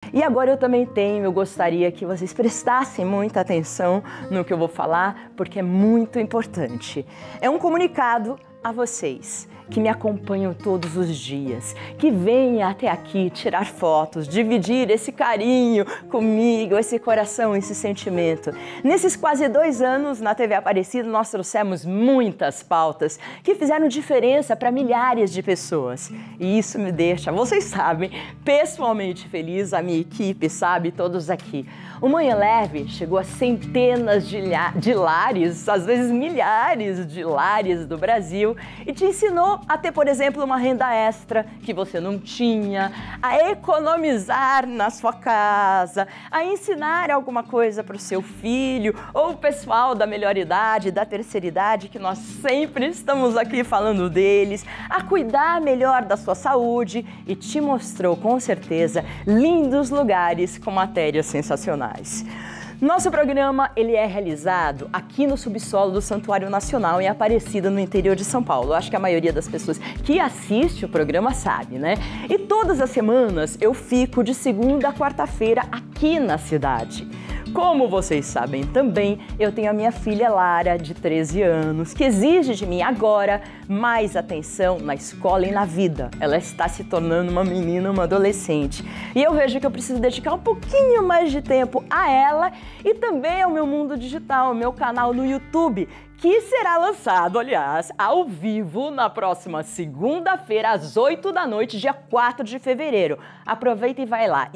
E agora eu também eu gostaria que vocês prestassem muita atenção no que eu vou falar, porque é muito importante. É um comunicado a vocês que me acompanham todos os dias, que vêm até aqui tirar fotos, dividir esse carinho comigo, esse coração, esse sentimento. Nesses quase 2 anos na TV Aparecida, nós trouxemos muitas pautas que fizeram diferença para milhares de pessoas. E isso me deixa, vocês sabem, pessoalmente feliz, a minha equipe sabe, todos aqui. O Manhã Leve chegou a centenas de lares, às vezes milhares de lares do Brasil e te ensinou a ter, por exemplo, uma renda extra que você não tinha, a economizar na sua casa, a ensinar alguma coisa para o seu filho ou o pessoal da melhor idade, da terceira idade, que nós sempre estamos aqui falando deles, a cuidar melhor da sua saúde e te mostrou, com certeza, lindos lugares com matérias sensacionais. Nosso programa ele é realizado aqui no subsolo do Santuário Nacional em Aparecida, no interior de São Paulo. Eu acho que a maioria das pessoas que assiste o programa sabe, né? E todas as semanas eu fico de segunda a quarta-feira aqui na cidade. Como vocês sabem também, eu tenho a minha filha Lara, de 13 anos, que exige de mim agora mais atenção na escola e na vida. Ela está se tornando uma menina, uma adolescente. E eu vejo que eu preciso dedicar um pouquinho mais de tempo a ela e também ao meu mundo digital, ao meu canal no YouTube, que será lançado, aliás, ao vivo na próxima segunda-feira, às 8 da noite, dia 4 de fevereiro. Aproveita e vai lá,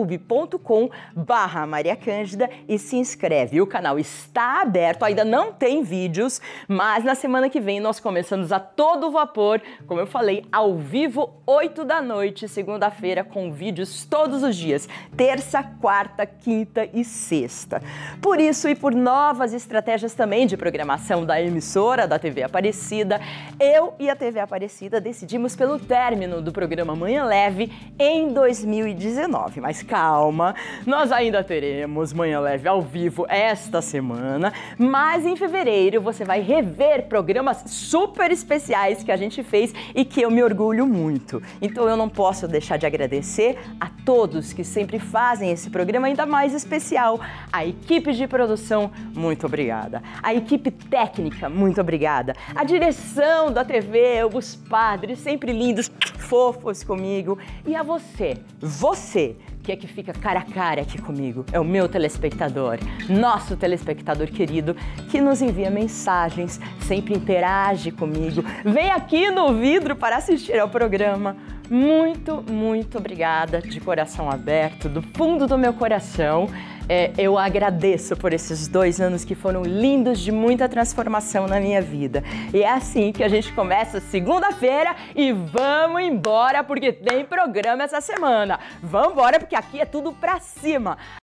youtube.com/Maria Cândida e se inscreve. O canal está aberto, ainda não tem vídeos, mas na semana que vem nós começamos a todo vapor, como eu falei, ao vivo, 8 da noite, segunda-feira, com vídeos todos os dias, terça, quarta, quinta e sexta. Por isso e por novas estratégias também de programação da emissora da TV Aparecida, eu e a TV Aparecida decidimos pelo término do programa Manhã Leve em 2019. Mas calma, nós ainda teremos Manhã Leve ao vivo esta semana, mas em fevereiro você vai rever programas super especiais que a gente fez e que eu me orgulho muito. Então eu não posso deixar de agradecer a todos que sempre fazem esse programa ainda mais especial. A equipe de produção, muito obrigada. A equipe técnica, muito obrigada. A direção da TV, os padres, sempre lindos, fofos comigo. E a você que é que fica cara a cara aqui comigo, é o meu telespectador, nosso telespectador querido, que nos envia mensagens, sempre interage comigo, vem aqui no vidro para assistir ao programa. Muito, muito obrigada, de coração aberto, do fundo do meu coração. Eu agradeço por esses 2 anos que foram lindos, de muita transformação na minha vida. E é assim que a gente começa segunda-feira e vamos embora porque tem programa essa semana. Vamos embora porque aqui é tudo pra cima.